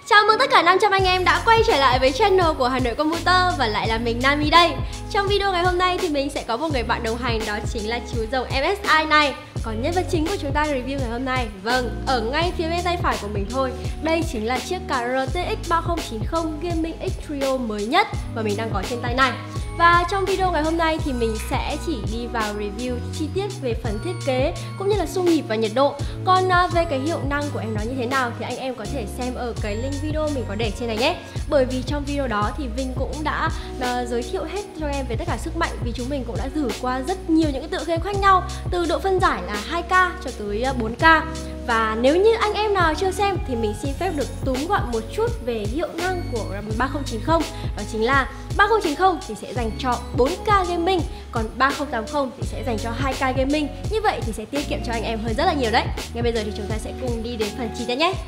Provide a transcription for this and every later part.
Chào mừng tất cả 500 anh em đã quay trở lại với channel của Hà Nội Computer và lại là mình Nami đây. Trong video ngày hôm nay thì mình sẽ có một người bạn đồng hành, đó chính là chú rồng MSI này. Còn nhân vật chính của chúng ta review ngày hôm nay, vâng, ở ngay phía bên tay phải của mình thôi, đây chính là chiếc card RTX 3090 Gaming X Trio mới nhất mà mình đang có trên tay này. Và trong video ngày hôm nay thì mình sẽ chỉ đi vào review chi tiết về phần thiết kế cũng như là xung nhịp và nhiệt độ. Còn về cái hiệu năng của em nó như thế nào thì anh em có thể xem ở cái link video mình có để trên này nhé. Bởi vì trong video đó thì Vinh cũng đã giới thiệu hết cho em về tất cả sức mạnh, vì chúng mình cũng đã thử qua rất nhiều những cái tựa game khác nhau, từ độ phân giải là 2K cho tới 4K. Và nếu như anh em nào chưa xem thì mình xin phép được túm gọn một chút về hiệu năng của 3090. Đó chính là 3090 thì sẽ dành cho 4K gaming, còn 3080 thì sẽ dành cho 2K gaming. Như vậy thì sẽ tiết kiệm cho anh em hơn rất là nhiều đấy. Ngay bây giờ thì chúng ta sẽ cùng đi đến phần chi tiết nhé.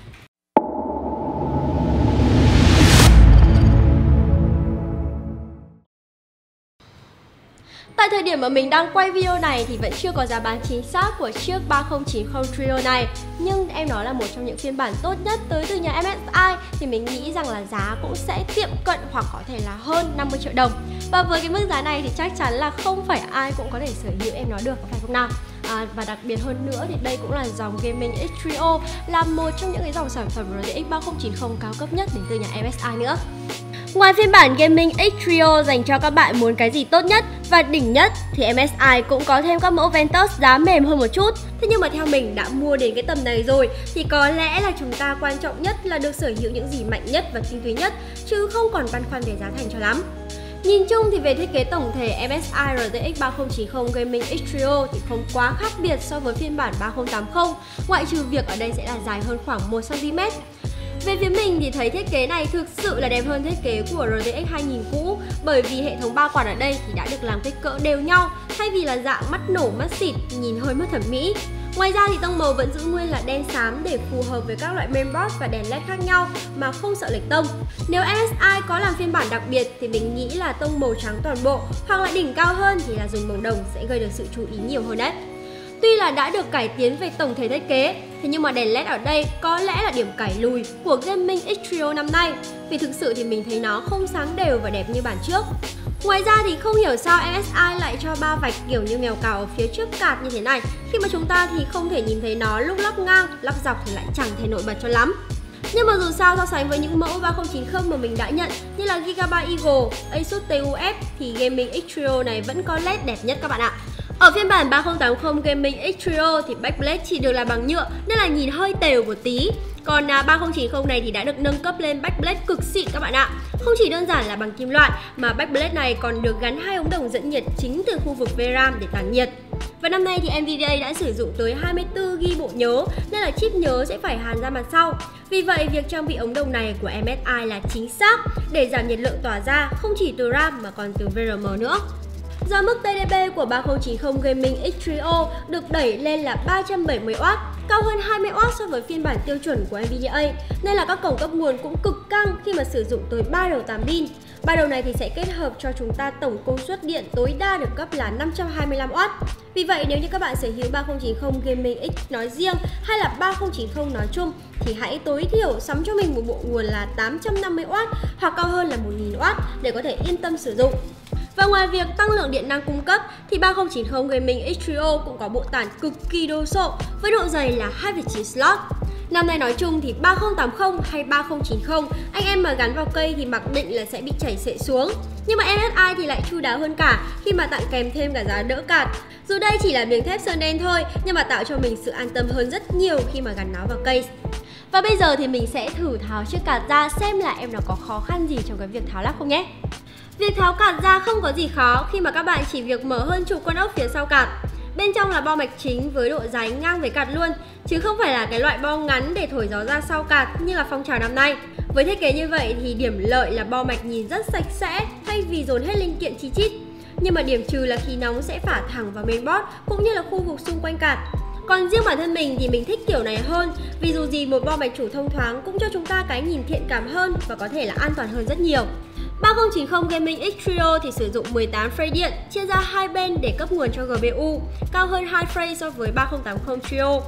Tại thời điểm mà mình đang quay video này thì vẫn chưa có giá bán chính xác của chiếc 3090 Trio này. Nhưng em nó là một trong những phiên bản tốt nhất tới từ nhà MSI thì mình nghĩ rằng là giá cũng sẽ tiệm cận hoặc có thể là hơn 50 triệu đồng. Và với cái mức giá này thì chắc chắn là không phải ai cũng có thể sở hữu em nó được, có phải không nào? Và đặc biệt hơn nữa thì đây cũng là dòng Gaming X Trio, là một trong những cái dòng sản phẩm RTX 3090 cao cấp nhất đến từ nhà MSI nữa. Ngoài phiên bản Gaming X Trio dành cho các bạn muốn cái gì tốt nhất và đỉnh nhất thì MSI cũng có thêm các mẫu Ventus giá mềm hơn một chút. Thế nhưng mà theo mình đã mua đến cái tầm này rồi thì có lẽ là chúng ta quan trọng nhất là được sở hữu những gì mạnh nhất và tinh túy nhất, chứ không còn băn khoăn về giá thành cho lắm. Nhìn chung thì về thiết kế tổng thể, MSI RTX 3090 Gaming X Trio thì không quá khác biệt so với phiên bản 3080, ngoại trừ việc ở đây sẽ là dài hơn khoảng 1cm. Về phía mình thì thấy thiết kế này thực sự là đẹp hơn thiết kế của RTX 2000 cũ, bởi vì hệ thống ba quạt ở đây thì đã được làm kích cỡ đều nhau thay vì là dạng mắt nổ mắt xịt nhìn hơi mất thẩm mỹ. Ngoài ra thì tông màu vẫn giữ nguyên là đen xám để phù hợp với các loại mainboard và đèn led khác nhau mà không sợ lệch tông. Nếu MSI có làm phiên bản đặc biệt thì mình nghĩ là tông màu trắng toàn bộ hoặc là đỉnh cao hơn thì là dùng màu đồng sẽ gây được sự chú ý nhiều hơn đấy. Tuy là đã được cải tiến về tổng thể thiết kế, thế nhưng mà đèn led ở đây có lẽ là điểm cải lùi của Gaming X Trio năm nay, vì thực sự thì mình thấy nó không sáng đều và đẹp như bản trước. Ngoài ra thì không hiểu sao MSI lại cho 3 vạch kiểu như mèo cào ở phía trước card như thế này, khi mà chúng ta thì không thể nhìn thấy nó lúc lắp ngang, lắp dọc thì lại chẳng thể nổi bật cho lắm. Nhưng mà dù sao, so sánh với những mẫu 3090 mà mình đã nhận như là Gigabyte Eagle, Asus TUF thì Gaming X Trio này vẫn có LED đẹp nhất các bạn ạ. Ở phiên bản 3080 Gaming X Trio thì backplate chỉ được làm bằng nhựa nên là nhìn hơi tèo một tí. Còn 3090 này thì đã được nâng cấp lên backplate cực xịn các bạn ạ. Không chỉ đơn giản là bằng kim loại mà backplate này còn được gắn 2 ống đồng dẫn nhiệt chính từ khu vực VRAM để tản nhiệt. Và năm nay thì NVIDIA đã sử dụng tới 24GB bộ nhớ nên là chip nhớ sẽ phải hàn ra mặt sau. Vì vậy việc trang bị ống đồng này của MSI là chính xác để giảm nhiệt lượng tỏa ra không chỉ từ RAM mà còn từ VRM nữa. Do mức TDP của 3090 Gaming X Trio được đẩy lên là 370W, cao hơn 20W so với phiên bản tiêu chuẩn của NVIDIA, nên là các cổng cấp nguồn cũng cực căng khi mà sử dụng tới 3 đầu 8 pin. 3 đầu này thì sẽ kết hợp cho chúng ta tổng công suất điện tối đa được cấp là 525W. Vì vậy nếu như các bạn sở hữu 3090 Gaming X nói riêng hay là 3090 nói chung thì hãy tối thiểu sắm cho mình một bộ nguồn là 850W hoặc cao hơn là 1000W để có thể yên tâm sử dụng. Và ngoài việc tăng lượng điện năng cung cấp thì 3090 Gaming X Trio cũng có bộ tản cực kỳ đồ sộ với độ dày là 2,9 slot. Năm nay nói chung thì 3080 hay 3090 anh em mà gắn vào cây thì mặc định là sẽ bị chảy xệ xuống. Nhưng mà MSI thì lại chu đáo hơn cả khi mà tặng kèm thêm cả giá đỡ cạt. Dù đây chỉ là miếng thép sơn đen thôi nhưng mà tạo cho mình sự an tâm hơn rất nhiều khi mà gắn nó vào cây. Và bây giờ thì mình sẽ thử tháo chiếc card ra xem là em nó có khó khăn gì trong cái việc tháo lắp không nhé. Việc tháo card ra không có gì khó khi mà các bạn chỉ việc mở hơn chục con ốc phía sau card. Bên trong là bo mạch chính với độ dài ngang với card luôn, chứ không phải là cái loại bo ngắn để thổi gió ra sau card như là phong trào năm nay. Với thiết kế như vậy thì điểm lợi là bo mạch nhìn rất sạch sẽ thay vì dồn hết linh kiện chi chít. Nhưng mà điểm trừ là khí nóng sẽ phả thẳng vào mainboard cũng như là khu vực xung quanh card. Còn riêng bản thân mình thì mình thích kiểu này hơn, vì dù gì một bo mạch chủ thông thoáng cũng cho chúng ta cái nhìn thiện cảm hơn và có thể là an toàn hơn rất nhiều. 3090 Gaming X Trio thì sử dụng 18 phay điện chia ra hai bên để cấp nguồn cho GPU, cao hơn 2 phay so với 3080 Trio.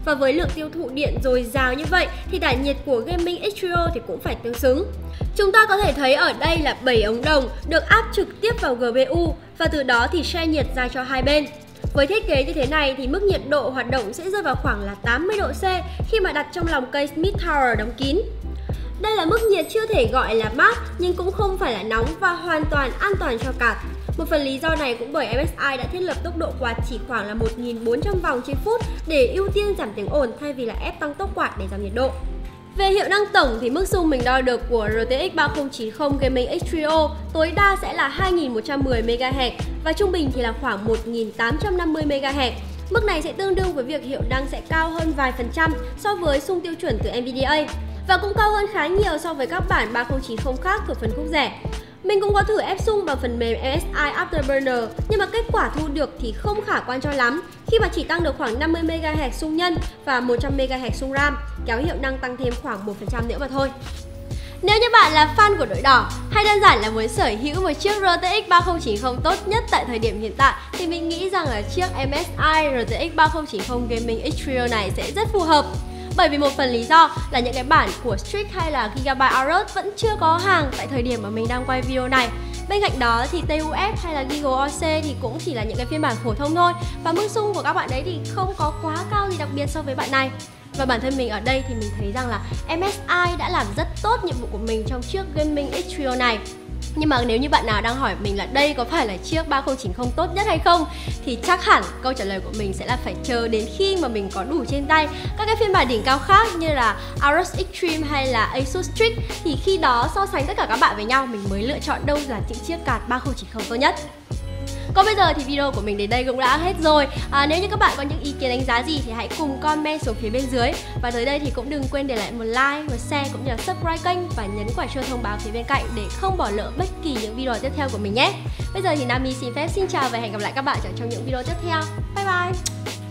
Và với lượng tiêu thụ điện dồi dào như vậy thì tản nhiệt của Gaming X-Trio thì cũng phải tương xứng. Chúng ta có thể thấy ở đây là 7 ống đồng được áp trực tiếp vào GPU và từ đó thì share nhiệt ra cho hai bên. Với thiết kế như thế này thì mức nhiệt độ hoạt động sẽ rơi vào khoảng là 80 độ C khi mà đặt trong lòng cây Smith Tower đóng kín. Đây là mức nhiệt chưa thể gọi là mát nhưng cũng không phải là nóng và hoàn toàn an toàn cho card. Một phần lý do này cũng bởi MSI đã thiết lập tốc độ quạt chỉ khoảng là 1400 vòng trên phút để ưu tiên giảm tiếng ồn thay vì là ép tăng tốc quạt để giảm nhiệt độ. Về hiệu năng tổng thì mức zoom mình đo được của RTX 3090 Gaming X-Trio tối đa sẽ là 2110 MHz và trung bình thì là khoảng 1850 MHz. Mức này sẽ tương đương với việc hiệu năng sẽ cao hơn vài phần trăm so với zoom tiêu chuẩn từ NVDA và cũng cao hơn khá nhiều so với các bản 3090 khác của phân khúc rẻ. Mình cũng có thử ép zoom bằng phần mềm MSI Afterburner nhưng mà kết quả thu được thì không khả quan cho lắm khi mà chỉ tăng được khoảng 50 MHz zoom nhân và 100 MHz zoom RAM, kéo hiệu năng tăng thêm khoảng 1% nữa mà thôi. Nếu như bạn là fan của đội đỏ hay đơn giản là muốn sở hữu một chiếc RTX 3090 tốt nhất tại thời điểm hiện tại thì mình nghĩ rằng là chiếc MSI RTX 3090 Gaming X-Trio này sẽ rất phù hợp. Bởi vì một phần lý do là những cái bản của Strix hay là Gigabyte Aorus vẫn chưa có hàng tại thời điểm mà mình đang quay video này. Bên cạnh đó thì TUF hay là Giga OC thì cũng chỉ là những cái phiên bản phổ thông thôi và mức zoom của các bạn đấy thì không có quá cao gì đặc biệt so với bạn này. Và bản thân mình ở đây thì mình thấy rằng là MSI đã làm rất tốt nhiệm vụ của mình trong chiếc Gaming X-Trio này. Nhưng mà nếu như bạn nào đang hỏi mình là đây có phải là chiếc 3090 tốt nhất hay không thì chắc hẳn câu trả lời của mình sẽ là phải chờ đến khi mà mình có đủ trên tay các cái phiên bản đỉnh cao khác như là Aorus Extreme hay là Asus Strix, thì khi đó so sánh tất cả các bạn với nhau mình mới lựa chọn đâu là những chiếc card 3090 tốt nhất. Còn bây giờ thì video của mình đến đây cũng đã hết rồi. Nếu như các bạn có những ý kiến đánh giá gì thì hãy cùng comment xuống phía bên dưới. Và tới đây thì cũng đừng quên để lại một like, một share cũng như là subscribe kênh và nhấn quả chuông thông báo phía bên cạnh để không bỏ lỡ bất kỳ những video tiếp theo của mình nhé. Bây giờ thì Nami xin phép xin chào và hẹn gặp lại các bạn trong những video tiếp theo. Bye bye!